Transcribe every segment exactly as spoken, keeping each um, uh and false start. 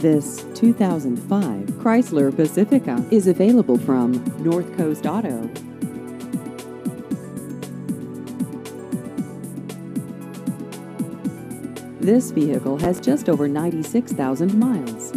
This two thousand five Chrysler Pacifica is available from North Coast Auto. This vehicle has just over ninety-six thousand miles.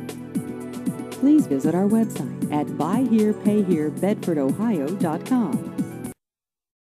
Please visit our website at buy here pay here bedford ohio dot com.